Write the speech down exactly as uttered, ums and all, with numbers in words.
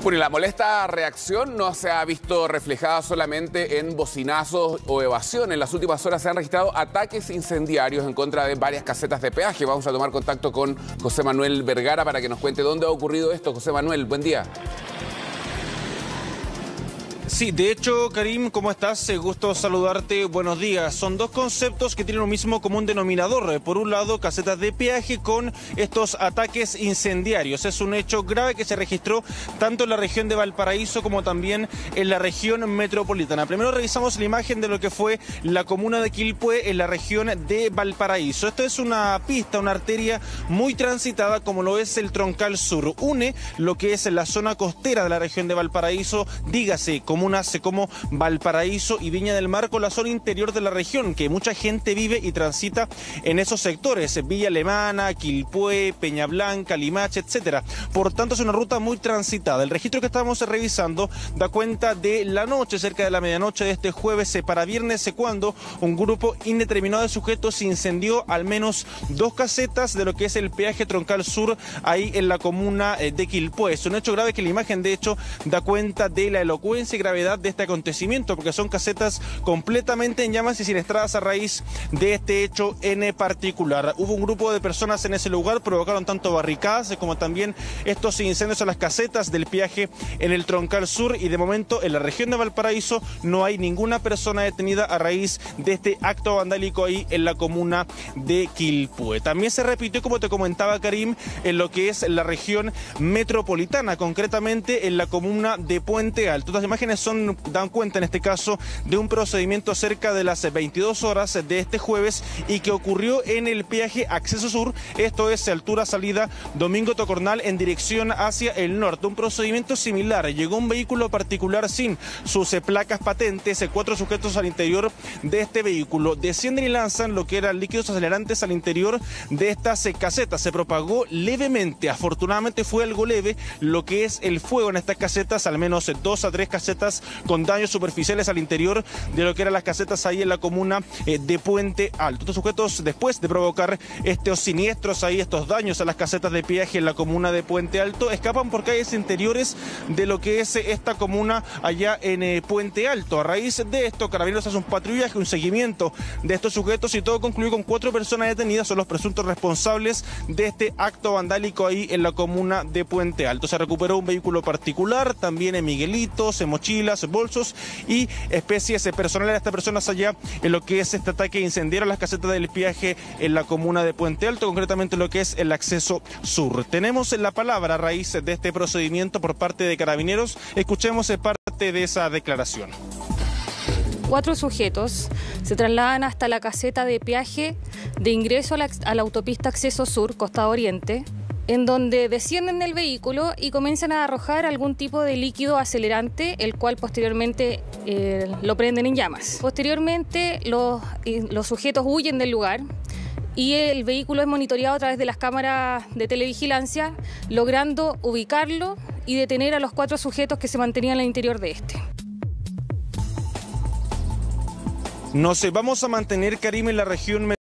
Bueno, y la molesta reacción no se ha visto reflejada solamente en bocinazos o evasión. En las últimas horas se han registrado ataques incendiarios en contra de varias casetas de peaje. Vamos a tomar contacto con José Manuel Vergara para que nos cuente dónde ha ocurrido esto. José Manuel, buen día. Sí, de hecho, Karim, ¿cómo estás? Gusto saludarte, buenos días. Son dos conceptos que tienen un mismo común denominador. Por un lado, casetas de peaje con estos ataques incendiarios. Es un hecho grave que se registró tanto en la región de Valparaíso como también en la región metropolitana. Primero revisamos la imagen de lo que fue la comuna de Quilpué en la región de Valparaíso. Esto es una pista, una arteria muy transitada como lo es el Troncal Sur. Une lo que es la zona costera de la región de Valparaíso, dígase, como comunas como Valparaíso y Viña del Mar con la zona interior de la región, que mucha gente vive y transita en esos sectores, Villa Alemana, Quilpué, Peña Blanca, Limache, etcétera. Por tanto, es una ruta muy transitada. El registro que estamos revisando da cuenta de la noche, cerca de la medianoche de este jueves para viernes, cuando un grupo indeterminado de sujetos incendió al menos dos casetas de lo que es el peaje Troncal Sur, ahí en la comuna de Quilpué. Es un hecho grave que la imagen, de hecho, da cuenta de la elocuencia y gravedad de este acontecimiento, porque son casetas completamente en llamas y siniestradas a raíz de este hecho en particular. Hubo un grupo de personas en ese lugar, provocaron tanto barricadas como también estos incendios a las casetas del peaje en el Troncal Sur, y de momento en la región de Valparaíso no hay ninguna persona detenida a raíz de este acto vandálico ahí en la comuna de Quilpué. También se repitió, como te comentaba, Karim, en lo que es la región metropolitana, concretamente en la comuna de Puente Alto. Estas imágenes son, dan cuenta en este caso de un procedimiento cerca de las veintidós horas de este jueves y que ocurrió en el peaje Acceso Sur, esto es altura salida Domingo Tocornal en dirección hacia el norte. Un procedimiento similar, llegó un vehículo particular sin sus placas patentes, cuatro sujetos al interior de este vehículo descienden y lanzan lo que eran líquidos acelerantes al interior de estas casetas. Se propagó levemente, afortunadamente fue algo leve lo que es el fuego en estas casetas, al menos dos a tres casetas con daños superficiales al interior de lo que eran las casetas ahí en la comuna eh, de Puente Alto. Estos sujetos, después de provocar estos siniestros ahí, estos daños a las casetas de peaje en la comuna de Puente Alto, escapan por calles interiores de lo que es esta comuna allá en eh, Puente Alto. A raíz de esto, Carabineros hace un patrullaje, un seguimiento de estos sujetos y todo concluyó con cuatro personas detenidas. Son los presuntos responsables de este acto vandálico ahí en la comuna de Puente Alto. Se recuperó un vehículo particular, también en miguelitos, en mochilas, bolsos y especies personales de estas personas allá en lo que es este ataque incendiario a las casetas del peaje en la comuna de Puente Alto, concretamente lo que es el Acceso Sur. Tenemos la palabra a raíz de este procedimiento por parte de Carabineros. Escuchemos parte de esa declaración. Cuatro sujetos se trasladan hasta la caseta de peaje de ingreso a la, a la autopista Acceso Sur, Costa Oriente, en donde descienden del vehículo y comienzan a arrojar algún tipo de líquido acelerante, el cual posteriormente eh, lo prenden en llamas. Posteriormente los, los sujetos huyen del lugar y el vehículo es monitoreado a través de las cámaras de televigilancia, logrando ubicarlo y detener a los cuatro sujetos que se mantenían al interior de este. Nos vamos a mantener, Karim, en la región